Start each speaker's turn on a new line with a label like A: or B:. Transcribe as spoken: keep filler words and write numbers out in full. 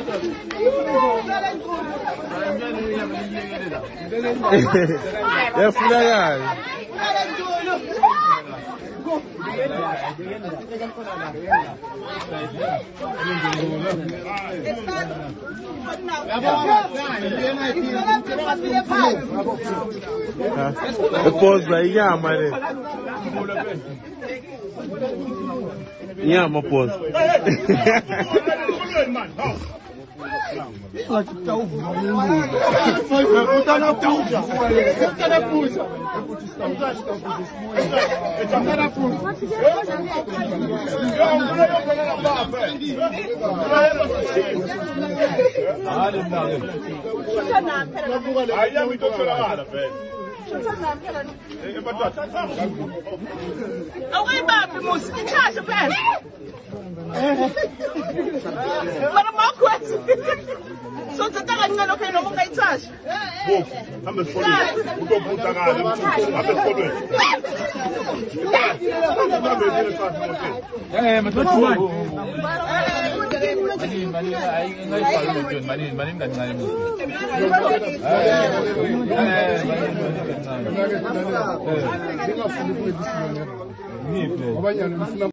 A: Yafuna yani. Pause inyama le. Inyama pause.
B: Away back, the most in charge of that. But I'm not question. So to tell you, no, okay, no more in charge. I'm the following. I'm the following.
C: Eh, mas tudo bem. Mani, mani, aí nós falamos de mani, mani nggak ngai mu. Eh, mani, mani nggak ngai. Ni,